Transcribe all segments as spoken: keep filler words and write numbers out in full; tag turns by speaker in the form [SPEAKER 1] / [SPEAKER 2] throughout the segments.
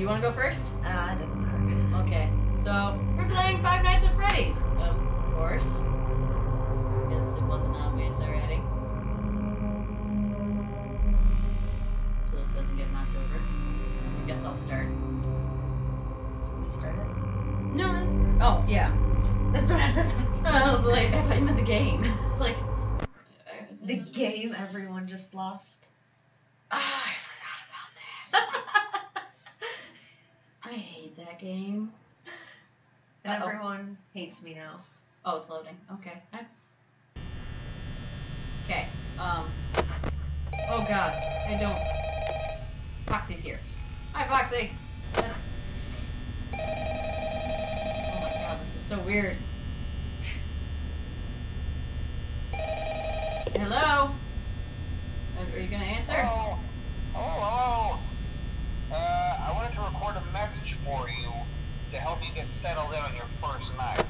[SPEAKER 1] want to go first?
[SPEAKER 2] Uh, it doesn't matter.
[SPEAKER 1] Okay, so we're playing Five Nights at Freddy's, of course. I guess it wasn't obvious already. So this doesn't get knocked over. I guess I'll start.
[SPEAKER 2] You started?
[SPEAKER 1] No, it's... Oh, yeah.
[SPEAKER 2] That's what I was
[SPEAKER 1] I was like, I thought you meant the game. It's like...
[SPEAKER 2] The game everyone just lost.
[SPEAKER 1] Ah, I forgot about that. I hate that game.
[SPEAKER 2] And
[SPEAKER 1] Uh-oh.
[SPEAKER 2] everyone hates me now.
[SPEAKER 1] Oh, it's loading. Okay. I... Okay. Um. Oh God, I don't. Foxy's here. Hi, Foxy. Uh... Oh my God, this is so weird. Hello. Are you gonna answer?
[SPEAKER 3] Hello. Hello, hello. Uh, I wanted to record a message for you to help you get settled in on your first night.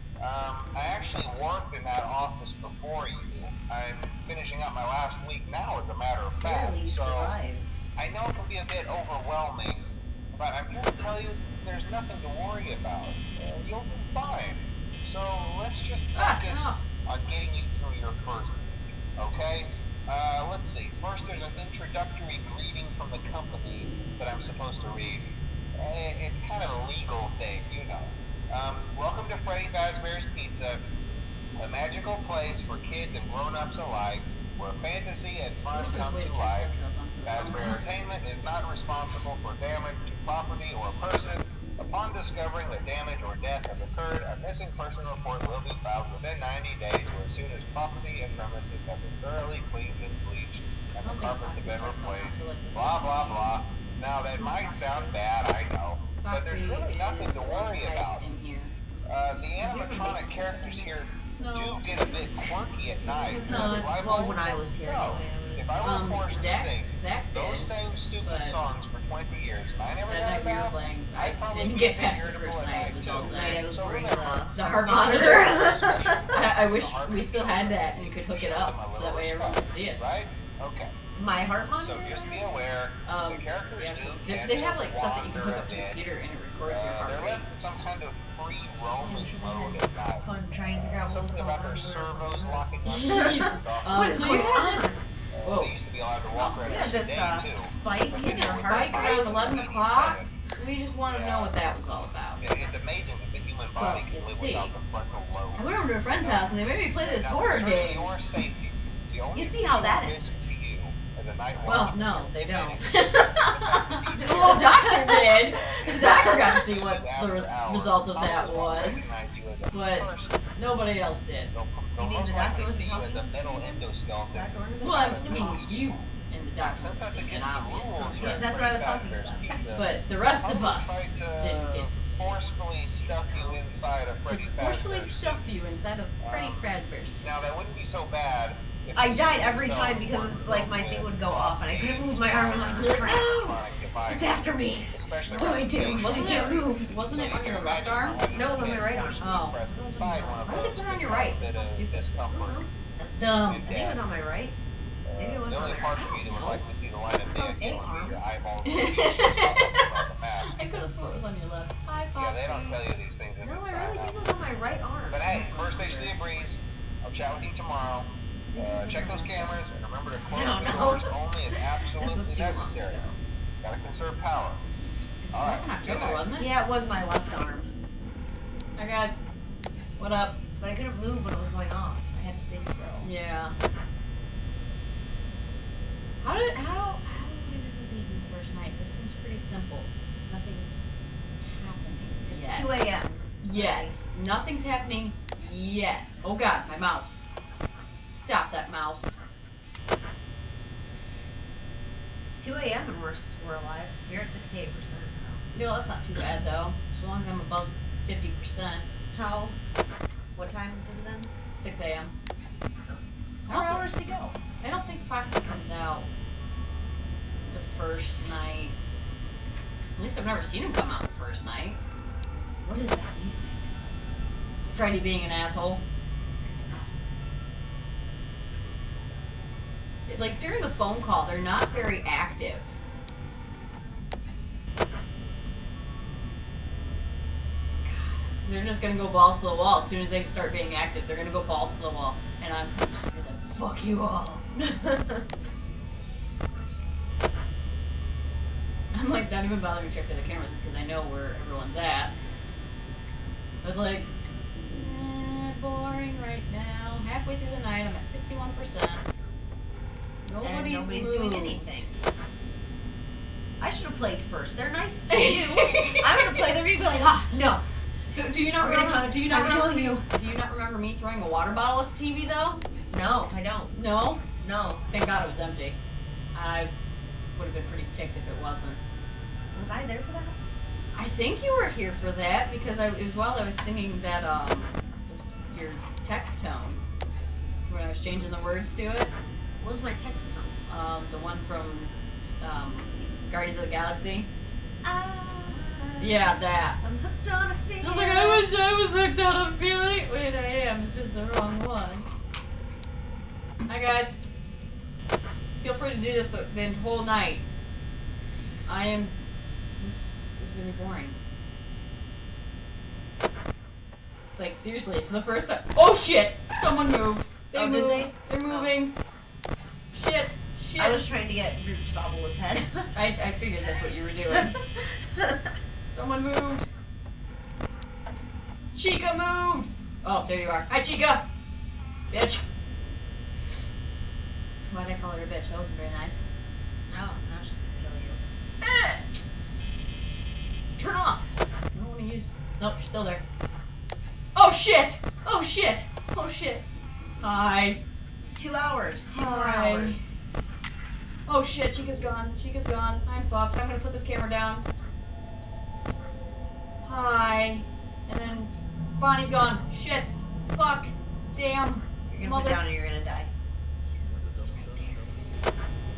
[SPEAKER 3] Um, I actually worked in that office before you. I'm finishing up my last week now, as a matter of fact.
[SPEAKER 2] Barely
[SPEAKER 3] so
[SPEAKER 2] survived.
[SPEAKER 3] I know it can be a bit overwhelming, but I'm here to tell you there's nothing to worry about. Uh, you'll be fine. So let's just focus
[SPEAKER 1] Ah,
[SPEAKER 3] on getting you through your first week, okay? Uh, let's see. First, there's an introductory greeting from the company that I'm supposed to read. Uh, It's kind of a legal thing, you know. Um, welcome to Freddy Fazbear's Pizza, a magical place for kids and grown-ups alike, where fantasy and fun come to life. Fazbear Entertainment is not responsible for damage to property or person. Upon discovering that damage or death has occurred, a missing person report will be filed within ninety days, or as soon as property and premises have been thoroughly cleaned and bleached, and the carpets have been replaced. Blah, blah, blah. Now, that might sound bad, I know, but there's really nothing to worry about. Uh, the animatronic characters here do get a bit quirky at night.
[SPEAKER 2] No,
[SPEAKER 3] If I
[SPEAKER 2] well,
[SPEAKER 3] were-
[SPEAKER 2] when I was here.
[SPEAKER 3] No. If I were
[SPEAKER 1] Um,
[SPEAKER 3] forced
[SPEAKER 1] Zach,
[SPEAKER 3] to sing
[SPEAKER 1] Zach did,
[SPEAKER 3] those same stupid
[SPEAKER 1] but
[SPEAKER 3] songs for twenty years, and I never
[SPEAKER 1] that
[SPEAKER 3] got
[SPEAKER 1] night we were
[SPEAKER 3] about,
[SPEAKER 1] playing, I
[SPEAKER 3] I'd probably
[SPEAKER 1] didn't
[SPEAKER 3] be
[SPEAKER 1] get
[SPEAKER 3] a bit
[SPEAKER 1] past the
[SPEAKER 3] irritable
[SPEAKER 1] first
[SPEAKER 3] at
[SPEAKER 1] night. It
[SPEAKER 3] night,
[SPEAKER 1] was
[SPEAKER 3] too.
[SPEAKER 1] all
[SPEAKER 2] Night I
[SPEAKER 1] that.
[SPEAKER 2] was
[SPEAKER 3] So
[SPEAKER 2] wearing
[SPEAKER 3] remember,
[SPEAKER 2] the, the
[SPEAKER 1] heart
[SPEAKER 2] heart
[SPEAKER 1] monitor.
[SPEAKER 2] monitor.
[SPEAKER 1] I, I wish we still had that and you could hook it up so that way everyone could see it.
[SPEAKER 3] Right? Okay.
[SPEAKER 2] My heart
[SPEAKER 3] So
[SPEAKER 2] monitor?
[SPEAKER 3] just be aware,
[SPEAKER 1] Um,
[SPEAKER 3] the characters
[SPEAKER 1] yeah,
[SPEAKER 3] do
[SPEAKER 1] they,
[SPEAKER 3] tend
[SPEAKER 1] they
[SPEAKER 3] to
[SPEAKER 1] have like stuff that you can
[SPEAKER 3] wander
[SPEAKER 1] hook up to
[SPEAKER 3] a
[SPEAKER 1] your
[SPEAKER 3] bit.
[SPEAKER 1] computer and it records your
[SPEAKER 3] Uh,
[SPEAKER 1] heart
[SPEAKER 3] they're
[SPEAKER 1] rate.
[SPEAKER 3] left in some kind of free roaming mode at night.
[SPEAKER 2] Fun trying to figure out what's
[SPEAKER 3] Something
[SPEAKER 2] going
[SPEAKER 3] about
[SPEAKER 2] on.
[SPEAKER 3] their servos locking up.
[SPEAKER 1] Um,
[SPEAKER 2] What is
[SPEAKER 1] so
[SPEAKER 2] going
[SPEAKER 1] you had
[SPEAKER 2] on?
[SPEAKER 1] this,
[SPEAKER 3] Uh,
[SPEAKER 1] whoa.
[SPEAKER 3] They used to be allowed to walk around
[SPEAKER 2] Yeah,
[SPEAKER 3] the
[SPEAKER 2] this
[SPEAKER 3] day
[SPEAKER 2] uh,
[SPEAKER 3] too.
[SPEAKER 2] spike
[SPEAKER 1] you
[SPEAKER 2] in
[SPEAKER 1] had
[SPEAKER 2] your
[SPEAKER 1] this
[SPEAKER 2] heart
[SPEAKER 1] spike around eleven o'clock. We just wanted to know what that was all about.
[SPEAKER 3] Yeah, it's amazing that the human body
[SPEAKER 1] Well,
[SPEAKER 3] can live
[SPEAKER 1] see.
[SPEAKER 3] without the frontal lobe.
[SPEAKER 1] I went over to a friend's house and they made me play this
[SPEAKER 3] Now,
[SPEAKER 1] horror
[SPEAKER 3] concerning
[SPEAKER 1] game.
[SPEAKER 3] Your safety, the only
[SPEAKER 2] You see how that
[SPEAKER 3] real
[SPEAKER 2] is.
[SPEAKER 3] risk to you as a night
[SPEAKER 1] Well,
[SPEAKER 3] watchman,
[SPEAKER 1] no, they
[SPEAKER 3] if
[SPEAKER 1] don't.
[SPEAKER 3] any,
[SPEAKER 1] Well, the doctor did. The doctor got to see what the
[SPEAKER 3] After
[SPEAKER 1] res
[SPEAKER 3] hours,
[SPEAKER 1] result of that
[SPEAKER 3] people won't
[SPEAKER 1] was,
[SPEAKER 3] recognize you as a
[SPEAKER 1] but
[SPEAKER 3] person.
[SPEAKER 1] nobody else did.
[SPEAKER 3] They'll, they'll
[SPEAKER 2] You mean
[SPEAKER 3] most
[SPEAKER 2] the doctor
[SPEAKER 3] likely
[SPEAKER 2] was
[SPEAKER 3] see you as a
[SPEAKER 2] talking?
[SPEAKER 3] metal endoskeleton.
[SPEAKER 2] Doctor ordered it?
[SPEAKER 1] Well, I mean, you and the doctor
[SPEAKER 3] Since that's
[SPEAKER 1] seen it,
[SPEAKER 3] against the rules
[SPEAKER 1] obviously.
[SPEAKER 3] here
[SPEAKER 2] Yeah,
[SPEAKER 3] at
[SPEAKER 2] that's what I was
[SPEAKER 3] Freddy
[SPEAKER 2] talking
[SPEAKER 3] Fazbear's
[SPEAKER 2] about.
[SPEAKER 3] Pizza,
[SPEAKER 1] But the rest of
[SPEAKER 3] I'll
[SPEAKER 1] us
[SPEAKER 3] try to
[SPEAKER 1] didn't get to see it.
[SPEAKER 3] forcefully stuff you inside of
[SPEAKER 1] To
[SPEAKER 3] Freddy
[SPEAKER 1] forcefully
[SPEAKER 3] Fazbear's
[SPEAKER 1] stuff
[SPEAKER 3] suit.
[SPEAKER 1] you inside of Freddy
[SPEAKER 3] Um,
[SPEAKER 1] Fazbear's.
[SPEAKER 3] Now that wouldn't be so bad. If
[SPEAKER 2] I
[SPEAKER 3] the
[SPEAKER 2] died
[SPEAKER 3] suit
[SPEAKER 2] every
[SPEAKER 3] itself
[SPEAKER 2] time because
[SPEAKER 3] weren't
[SPEAKER 2] it's like my
[SPEAKER 3] filled
[SPEAKER 2] thing
[SPEAKER 3] with
[SPEAKER 2] would go off and I couldn't move my arm. I'm
[SPEAKER 1] You're
[SPEAKER 2] like,
[SPEAKER 1] like,
[SPEAKER 2] crap.
[SPEAKER 1] no!
[SPEAKER 2] It's after me.
[SPEAKER 3] Especially
[SPEAKER 2] What do I
[SPEAKER 3] around
[SPEAKER 2] do?
[SPEAKER 3] the
[SPEAKER 1] Wasn't
[SPEAKER 2] I can't
[SPEAKER 1] it-
[SPEAKER 2] move.
[SPEAKER 1] Wasn't it
[SPEAKER 3] So
[SPEAKER 1] on
[SPEAKER 3] you
[SPEAKER 1] your
[SPEAKER 3] can
[SPEAKER 1] left
[SPEAKER 3] imagine
[SPEAKER 1] arm?
[SPEAKER 3] how having
[SPEAKER 2] No, it was on
[SPEAKER 3] your
[SPEAKER 2] my right
[SPEAKER 3] fingers
[SPEAKER 2] arm.
[SPEAKER 1] Oh.
[SPEAKER 3] pressed inside one of
[SPEAKER 1] Why did
[SPEAKER 3] those
[SPEAKER 1] they put it on your
[SPEAKER 3] can
[SPEAKER 1] right?
[SPEAKER 3] cause a bit
[SPEAKER 1] That's
[SPEAKER 3] of
[SPEAKER 1] stupid.
[SPEAKER 3] discomfort.
[SPEAKER 1] That's dumb.
[SPEAKER 2] I think it was on my right. Maybe it
[SPEAKER 3] Uh,
[SPEAKER 2] was
[SPEAKER 3] the
[SPEAKER 2] on
[SPEAKER 3] only
[SPEAKER 2] my
[SPEAKER 3] parts
[SPEAKER 2] right.
[SPEAKER 3] of you that would like to see the light of
[SPEAKER 2] It's
[SPEAKER 3] day
[SPEAKER 2] on
[SPEAKER 3] again
[SPEAKER 2] a
[SPEAKER 3] would
[SPEAKER 2] arm.
[SPEAKER 3] be your eyeballs. on the map.
[SPEAKER 1] I could have sworn it was on your left. Hi,
[SPEAKER 3] Yeah,
[SPEAKER 1] Foxy.
[SPEAKER 3] they don't tell you these things in
[SPEAKER 2] No,
[SPEAKER 3] the
[SPEAKER 2] I
[SPEAKER 3] sign
[SPEAKER 2] really
[SPEAKER 3] up.
[SPEAKER 2] think it was on my right arm.
[SPEAKER 3] But hey, first station of the breeze. I'll chat with you tomorrow. Uh, check those cameras and remember to close
[SPEAKER 2] No,
[SPEAKER 3] the
[SPEAKER 2] no.
[SPEAKER 3] doors only if
[SPEAKER 2] This was
[SPEAKER 3] absolutely
[SPEAKER 2] too long
[SPEAKER 3] necessary.
[SPEAKER 2] ago.
[SPEAKER 3] Gotta conserve power.
[SPEAKER 1] Back in
[SPEAKER 3] Alright, good
[SPEAKER 1] October,
[SPEAKER 3] night.
[SPEAKER 1] wasn't it?
[SPEAKER 2] Yeah, it was my left arm.
[SPEAKER 1] Hi, guys. What up?
[SPEAKER 2] But I couldn't move when it was going off. I had to stay still.
[SPEAKER 1] Yeah. How did how how do I never beat in the first night? This seems pretty simple. Nothing's happening.
[SPEAKER 2] It's
[SPEAKER 1] yet.
[SPEAKER 2] two A M
[SPEAKER 1] Yes. Nothing's happening yet. Oh God, my mouse. Stop that mouse.
[SPEAKER 2] It's two A M and we're, we're alive. You're at sixty-eight percent now.
[SPEAKER 1] No, that's not too bad though. As long as I'm above fifty percent.
[SPEAKER 2] How? What time does it end?
[SPEAKER 1] six A M
[SPEAKER 2] Four hours to go.
[SPEAKER 1] I don't think Foxy comes out the first night. At least I've never seen him come out the first night.
[SPEAKER 2] What is that music?
[SPEAKER 1] Freddy being an asshole. It- like during the phone call, they're not very active. They're just gonna go balls to the wall. As soon as they start being active, they're gonna go balls to the wall. And I'm just gonna be like, fuck you all. I'm like, not even bothering to check the other cameras because I know where everyone's at. I was like, eh, boring right now. Halfway through the night, I'm at sixty-one percent. Nobody's,
[SPEAKER 2] and nobody's
[SPEAKER 1] moved.
[SPEAKER 2] doing anything. I should have played first. They're nice to you. I'm gonna play them. You're gonna be like, ah, no.
[SPEAKER 1] Do, do you not
[SPEAKER 2] We're gonna
[SPEAKER 1] remember?
[SPEAKER 2] come-
[SPEAKER 1] Do you not
[SPEAKER 2] come
[SPEAKER 1] remember
[SPEAKER 2] kill
[SPEAKER 1] me?
[SPEAKER 2] you.
[SPEAKER 1] Do you not remember me throwing a water bottle at the T V though?
[SPEAKER 2] No, I don't.
[SPEAKER 1] No.
[SPEAKER 2] No.
[SPEAKER 1] Thank God it was empty. I would have been pretty ticked if it wasn't.
[SPEAKER 2] Was I there for that?
[SPEAKER 1] I think you were here for that because I, it was while I was singing that um this, your text tone when I was changing the words to it.
[SPEAKER 2] What was my text tone?
[SPEAKER 1] Um, the one from um, Guardians of the Galaxy.
[SPEAKER 2] Ah.
[SPEAKER 1] Yeah, that.
[SPEAKER 2] I'm hooked on a feeling.
[SPEAKER 1] I was like, I wish I was hooked on a feeling. Wait, I am. It's just the wrong one. Hi guys. Feel free to do this the, the whole night. I am. This is really boring. Like seriously, for the first time. Oh shit! Someone moved. They
[SPEAKER 2] Oh, did
[SPEAKER 1] moved.
[SPEAKER 2] they?
[SPEAKER 1] They're moving. Shit. Shit.
[SPEAKER 2] I was trying to get Root to bobble his head.
[SPEAKER 1] I I figured that's what you were doing. Someone moved. Chica moved. Oh, there you are. Hi, Chica. Bitch. Why did I call her a bitch? That wasn't very nice.
[SPEAKER 2] No, I'm just gonna kill you.
[SPEAKER 1] Eh. Turn off. I don't want to use. Nope, she's still there. Oh shit! Oh shit! Oh shit! Hi.
[SPEAKER 2] Two hours. Two more
[SPEAKER 1] Hi.
[SPEAKER 2] hours.
[SPEAKER 1] Oh shit! Chica's gone. Chica's gone. I'm fucked. I'm gonna put this camera down. Hi. And then Bonnie's gone. Shit. Fuck. Damn.
[SPEAKER 2] You're gonna
[SPEAKER 1] Mother-
[SPEAKER 2] put down or you're gonna die.
[SPEAKER 1] He's right there.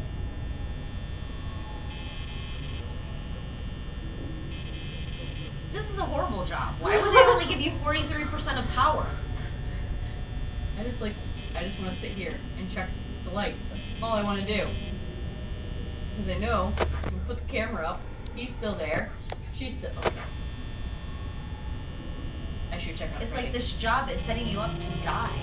[SPEAKER 2] This is a horrible job. Why would they only give you forty-three percent of power?
[SPEAKER 1] I just like, I just want to sit here and check the lights. That's all I want to do. Because I know, we put the camera up. He's still there. She's still. Okay. I should check out
[SPEAKER 2] It's
[SPEAKER 1] Freddy.
[SPEAKER 2] like this job is setting you up to die.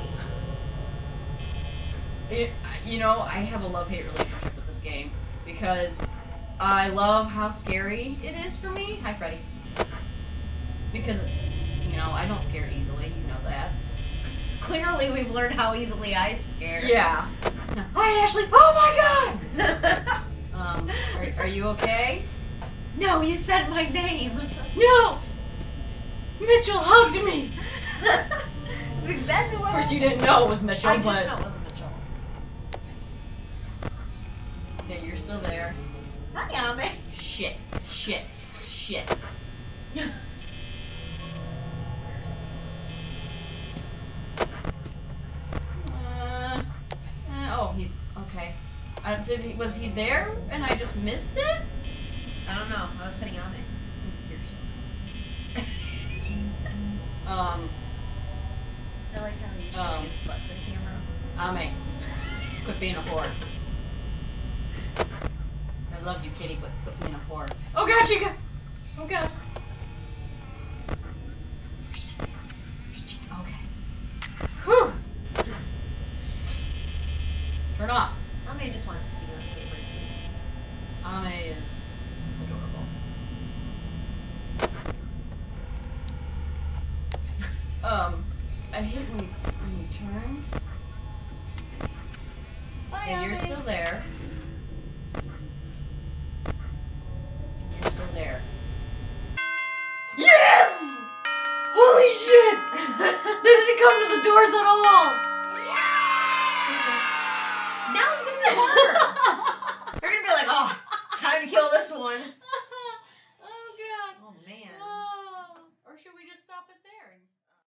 [SPEAKER 1] It, you know, I have a love-hate relationship with this game because I love how scary it is for me. Hi, Freddy. Because, you know, I don't scare easily. You know that.
[SPEAKER 2] Clearly, we've learned how easily I scare.
[SPEAKER 1] Yeah. Hi, Ashley. Oh my God. um, are, are you okay?
[SPEAKER 2] No, you said my name.
[SPEAKER 1] No. Mitchell hugged me.
[SPEAKER 2] That's exactly what.
[SPEAKER 1] Of course, you didn't know it was Mitchell,
[SPEAKER 2] I
[SPEAKER 1] but
[SPEAKER 2] didn't know it wasn't Mitchell.
[SPEAKER 1] yeah, you're still there.
[SPEAKER 2] Hi, Ame.
[SPEAKER 1] Shit. Shit. Shit. Uh, uh, oh, he. Okay. Uh, did he? Was he there and I just missed it?
[SPEAKER 2] I don't know. I was putting Ame.
[SPEAKER 1] Um.
[SPEAKER 2] I like how you show
[SPEAKER 1] Um.
[SPEAKER 2] his butt to camera.
[SPEAKER 1] Ame. Quit being a whore. I love you, kitty, but quit being a whore. Oh God, Chica! Oh God. Okay. Whew. Turn off.
[SPEAKER 2] Ame just wants to be on camera too.
[SPEAKER 1] Ame is adorable. Um, I hate when he, when he turns.
[SPEAKER 2] Bye,
[SPEAKER 1] Yeah, you're
[SPEAKER 2] Ame.
[SPEAKER 1] still there. And you're still there. Yes! Holy shit! They didn't come to the doors at all!
[SPEAKER 2] Now it's gonna be harder. They're gonna be like, oh, time to kill this one.